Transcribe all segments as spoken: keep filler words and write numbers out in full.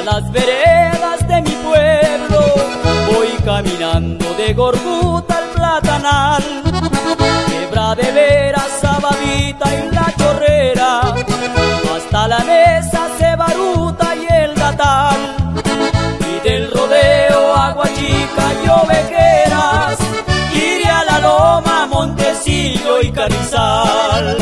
las veredas de mi pueblo voy caminando de Gorguta al Platanal, Quebradeveras, Sabadita y La Chorrera, hasta la mesa, Cebaruta y el Datal, y del rodeo Agua Chica y Ovejeras, iré a La Loma, Montecillo y Carrizal.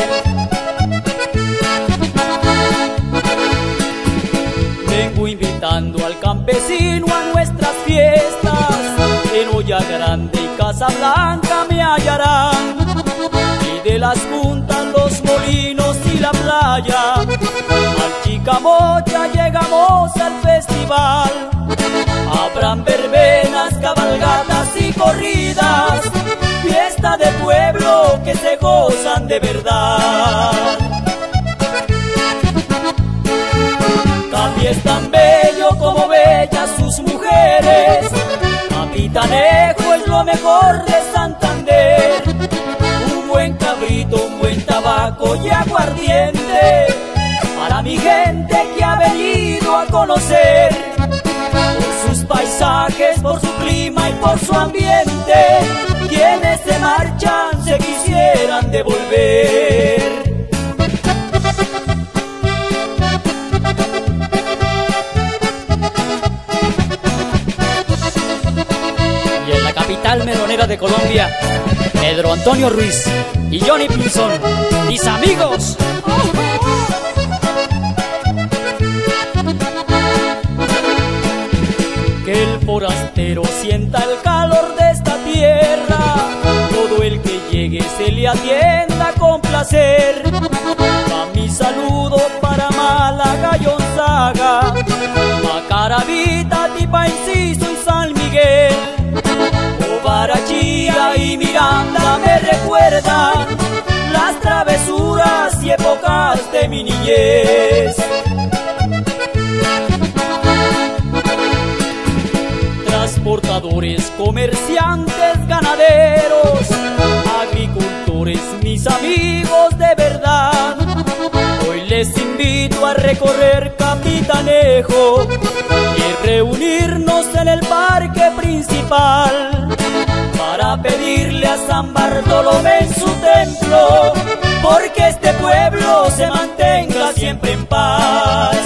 Vengo invitando al campesino a nuestras fiestas, en Olla Grande y Casablanca me hallarán, y de las juntas, los molinos y la playa, al Chicamocha llegamos al festival. Habrán verbenas, cabalgatas y corridas, fiesta de pueblo que se gozan de verdad. Capi es tan bello como bellas sus mujeres, Capitanejo es lo mejor de Santander. Un buen cabrito, un buen tabaco y aguardiente, para mi gente que ha venido a conocer, por sus paisajes, por su clima y por su ambiente, quienes se marchan se quisieran devolver. Y en la capital melonera de Colombia, Pedro Antonio Ruiz y Johnny Pinzón, mis amigos. Que el forastero sienta el calor de esta tierra, todo el que llegue se le atienda con placer. Va mi saludo para Málaga y Gonzaga, Macaravita, Tipa, Enciso y San Miguel. Barachía y Miranda me recuerdan las travesuras y épocas de mi niñez. Transportadores, comerciantes, ganaderos, agricultores, mis amigos de verdad, hoy les invito a recorrer Capitanejo y reunirnos en el parque principal, para pedirle a San Bartolomé en su templo, porque este pueblo se mantenga siempre en paz.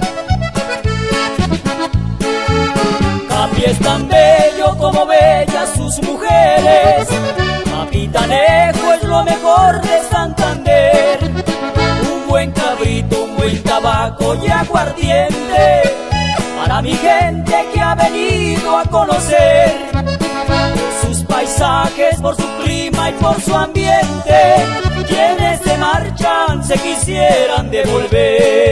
Capi es tan bello como bellas sus mujeres, Capitanejo es lo mejor de Santander. Un buen cabrito, un buen tabaco y aguardiente, para mi gente que ha venido a conocer, por sus paisajes, por su clima y por su ambiente, quienes se marchan se quisieran devolver.